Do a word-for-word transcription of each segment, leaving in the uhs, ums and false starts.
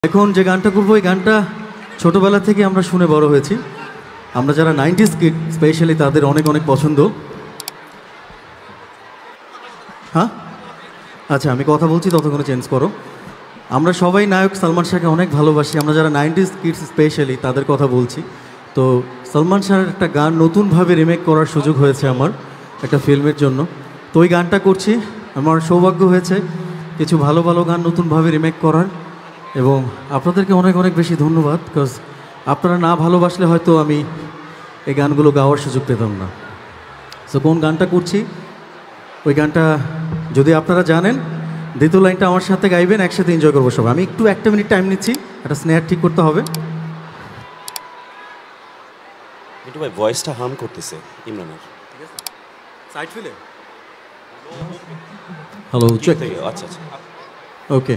এখন যে গানটা করবো এই গানটা ছোটবেলা থেকে আমরা শুনে বড় হয়েছি। আমরা যারা নাইনটিজ কিড স্পেশালি তাদের অনেক অনেক পছন্দ। হ্যাঁ আচ্ছা, আমি কথা বলছি ততক্ষণে চেঞ্জ করো। আমরা সবাই নায়ক সালমান শাহকে অনেক ভালোবাসি। আমরা যারা নাইনটিজ কিডস স্পেশালি তাদের কথা বলছি। তো সালমান শাহের একটা গান নতুনভাবে রিমেক করার সুযোগ হয়েছে আমার একটা ফিল্মের জন্য। তো ওই গানটা করছি। আমার সৌভাগ্য হয়েছে কিছু ভালো ভালো গান নতুনভাবে রিমেক করার, এবং আপনাদেরকে অনেক অনেক বেশি ধন্যবাদ। বিকজ আপনারা না ভালোবাসলে হয়তো আমি এই গানগুলো গাওয়ার সুযোগ পেতাম না। সো কোন গানটা করছি ওই গানটা যদি আপনারা জানেন, দ্বিতীয় লাইনটা আমার সাথে গাইবেন, একসাথে এনজয় করবো সবাই। আমি একটু একটা মিনিট টাইম নিচ্ছি, একটা স্নেহার ঠিক করতে হবে। একটু ভাই ভয়েসটা হাম করতেছে ইমরানের। সাইড ফিলে হ্যালো চেক। আচ্ছা আচ্ছা ওকে।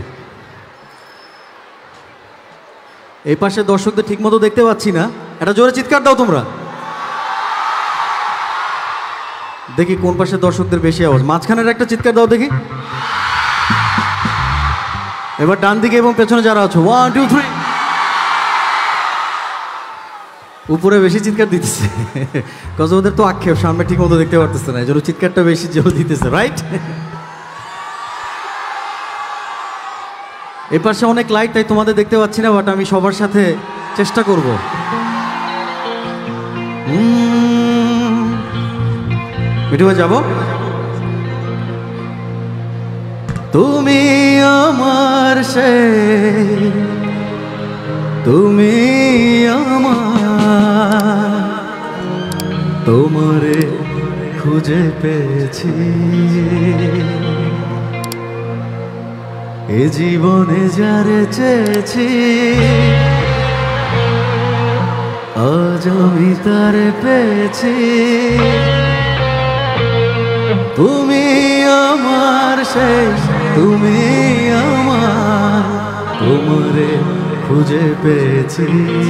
এই পাশে দর্শকদের ঠিক মতো দেখতে পাচ্ছি না, এটা জোরে চিৎকার দাও তোমরা। দেখি কোন পাশে দর্শকদের বেশি আওয়াজ। মাঝখানের একটা চিৎকার দাও দেখি। এবার ডান দিকে এবং পেছনে যারা আছো, ওয়ান টু থ্রি। উপরে বেশি চিৎকার দিতেছে কজ ওদের তো আক্ষেপ, সামনে ঠিক মতো দেখতে পারতেছে না, এই জন্য চিৎকারটা বেশি জোর দিতেছে, রাইট? এ পাশে অনেক লাইট, তাই তোমাদের দেখতে পাচ্ছি না, বাট আমি সবার সাথে চেষ্টা করব। মিঠু ভাই যাবো। তুমি আমার সে, তুমি আমার, তোমারে খুঁজে পেয়েছি এ জীবনে যারে চেয়েছি, আজ আমি তারে পেয়েছি। তুমি আমার সেই, তুমি আমার, তোমারে খুঁজে পেয়েছি।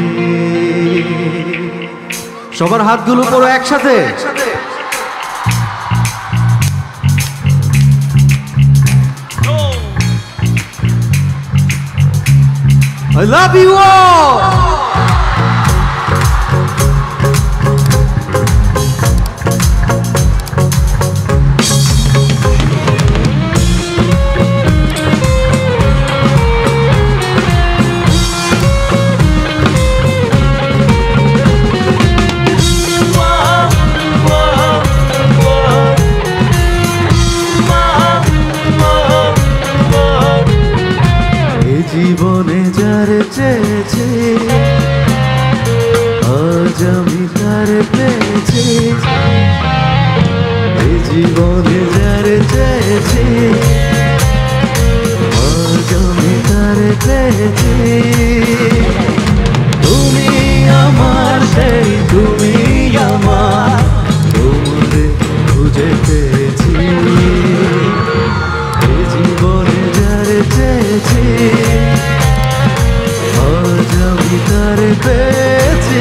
সবার হাতগুলো করো একসাথে। I love you all! জীবনে যারে চেয়েছি, আজ আমি তারে পেয়েছি। এই জীবনে যারে চেয়েছি, আজ আমি তারে পেয়েছি। তুমি আমার সেই, তুমি আমার, তোমারে খুঁজে পেয়েছি। এই জীবনে যারে চেয়েছি, আজ আমি তারে পেয়েছি।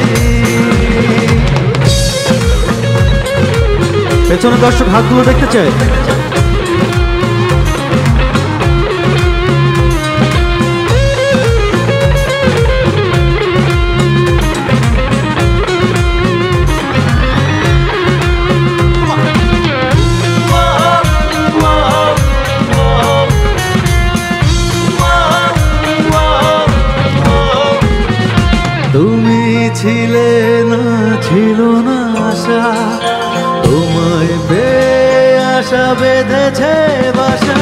পেছনে দর্শক হাতগুলো দেখতে চাই। তুমি ছিলে না, ছিল না আশা, তোমায় পেয়ে আশা বেঁধেছে বাসা।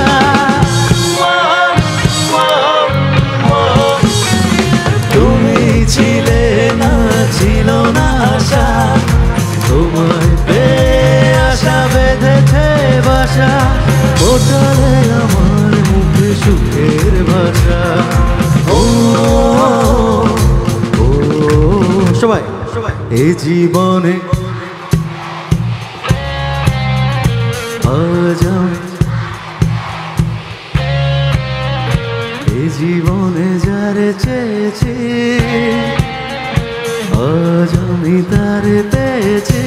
তুমি ছিলে না, ছিল না আশা, তোমায় পেয়ে আশা বেঁধেছে বাসা। ওটারে আমার মুখে সুখের ভাষা। ও সবাই এই জীবনে আজ আমি, এই জীবনে যারে চেয়েছি, আজ আমি তারে পেয়েছি।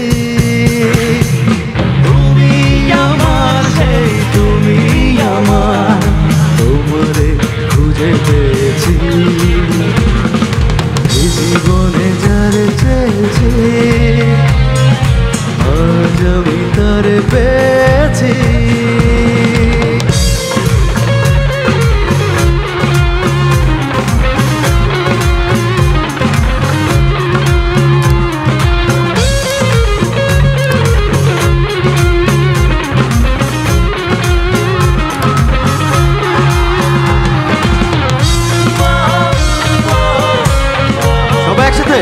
তুমি আমার সেই, তুমি আমার, তোমারে খুঁজে পেয়েছি। একসাথে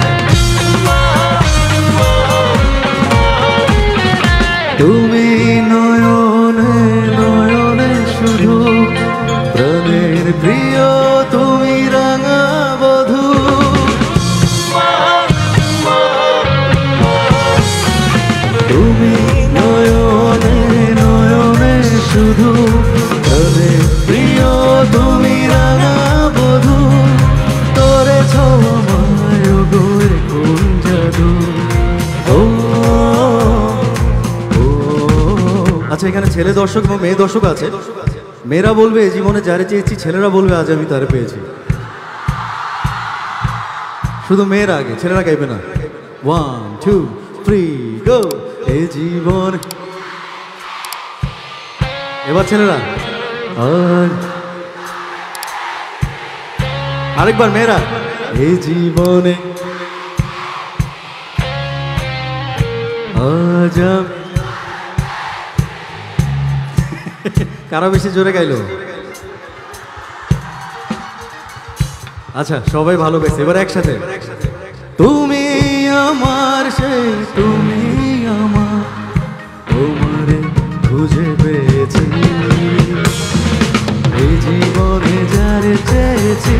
তুমি নয়নে নয়নে শুধু প্রাণের প্রিয় তুমি রাঙা বধূ তুমি নয়নে নয়নে শুধু প্রাণের প্রিয় তুমি রাঙা বধূ তোরে ছমায় গোয়ে কোন জাদু ও আচ্ছা এখানে ছেলে দর্শক এবং মেয়ে দর্শক আছে মেয়েরা বলবে জীবনে যারে চেয়েছি ছেলেরা বলবে আজ আমি তারে পেয়েছি শুধু মেয়েরা আগে ছেলেরা গাইবে না ওয়ান টু থ্রি গো এই জীবন এবার ছেলেরা আর আরেকবার মেয়েরা এই জীবনে আজ আমি কারা বেশি জোরে গাইলো আচ্ছা সবাই ভালো গাইছে এবার একসাথে তুমি আমার সেই তুমি আমার তোমারে খুঁজে পেয়েছি এই জীবনে যারে চেয়েছি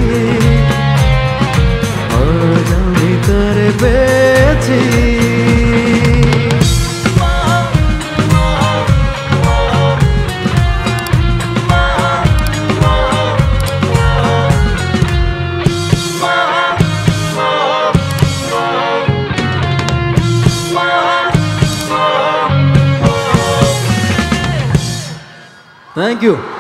আজ আমি তারে পেয়েছি Thank you.